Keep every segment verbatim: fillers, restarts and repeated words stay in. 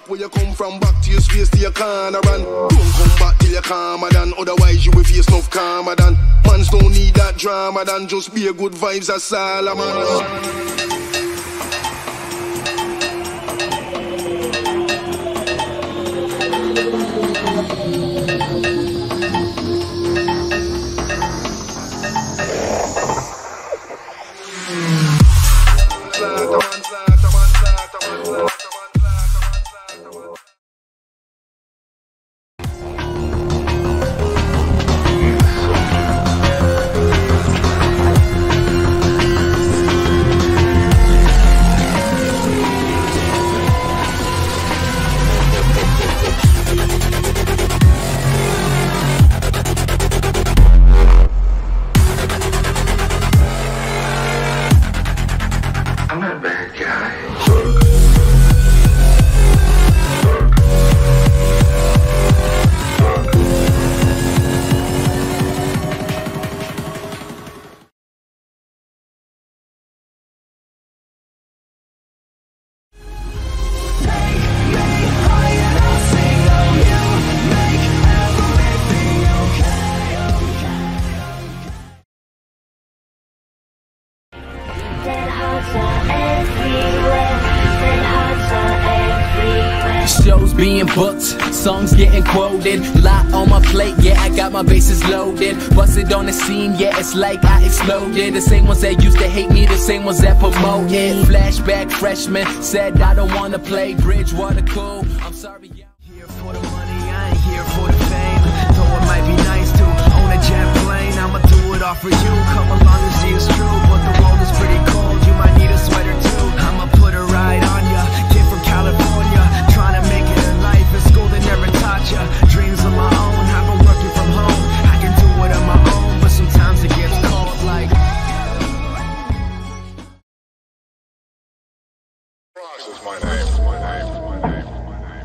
where you come from, back to your space, to your corner, and don't come back till you're calmer than. Otherwise you will face enough karma than. Mans don't need that drama than. Just be a good vibes as Solomon. Shows being booked, songs getting quoted. Lot on my plate, yeah, I got my bases loaded. Busted on the scene, yeah, it's like I exploded. The same ones that used to hate me, the same ones that promote it. Flashback freshman, said I don't wanna play Bridgewater cool. I'm sorry, yeah. Here for the money, I ain't here for the fame. Though it might be nice to own a jet plane, I'ma do it all for you. Come along and see it's true, but the world is pretty cold. You might need a sweater too. I'ma put a ride on ya. Kid from California, trying to make it in life. In school they never taught ya. Dreams of my own, I've been working from home. I can do it on my own, but sometimes it gets cold like. This is my name, my name, my name, my name.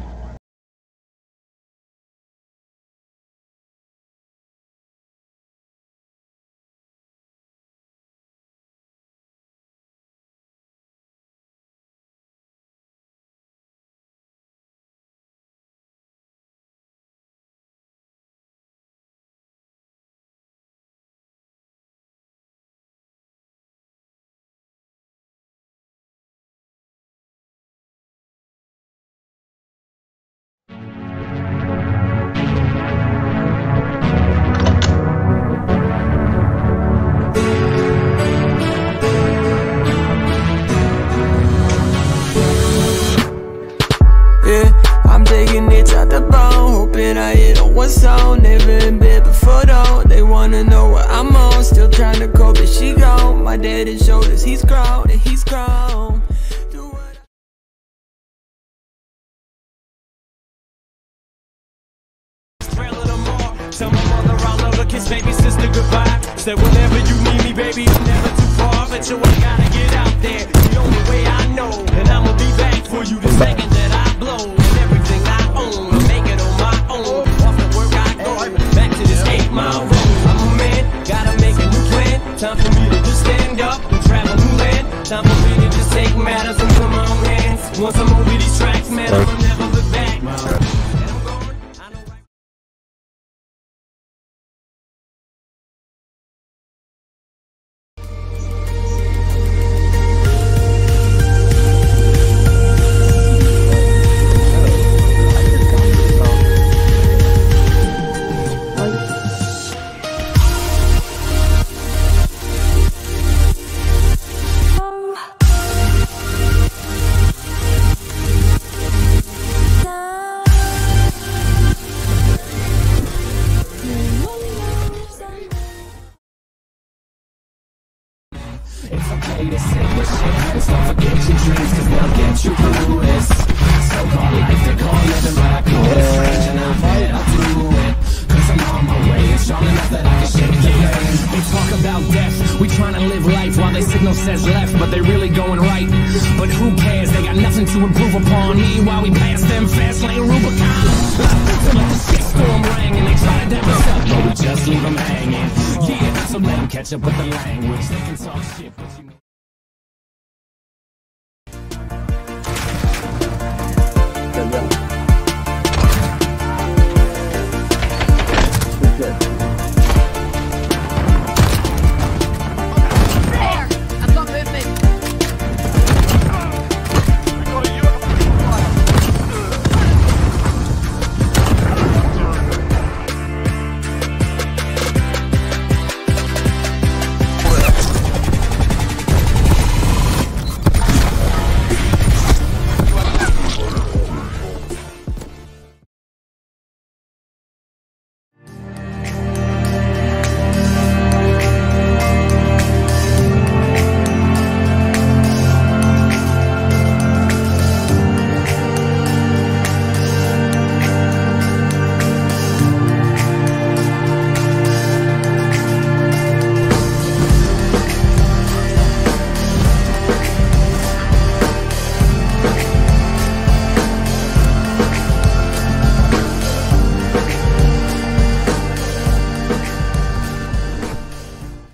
I hit on one song, never in bed before though. They wanna know what I'm on, still trying to cope, but she gone. My dad has showed us he's grown, and he's grown. Tell my mother I'll love her, kiss baby sister goodbye. Said whenever you need me, baby, I'm never too far. But you ain't gotta get out there, the only way I know. And I'ma be back for you the second that I blow. And everything I own, I make it on my own. Off the work I go, back to this eight mile road. I'm a man, gotta make a new plan. Time for me to just stand up and travel new land. Time for me to just take matters into my own hands. Once I'm over these tracks, man, I'll never look back. And I'm going, I know right. It's okay to say your shit, just don't forget your dreams, cause they'll get you through this. So-called life, they call living, but I call it strange, and I'm here, I'll do it. Cause I'm on my way, and strong enough that I can shake the pain. They talk about death, we tryna live life while they signal says left, but they really going right. But who cares, they got nothing to improve upon. Meanwhile we pass them fast lane Rubicon. Till like the shitstorm rang and they try to dab us up, but we just leave them hanging. Yeah, so let them catch up with the language. They can talk shit, but you know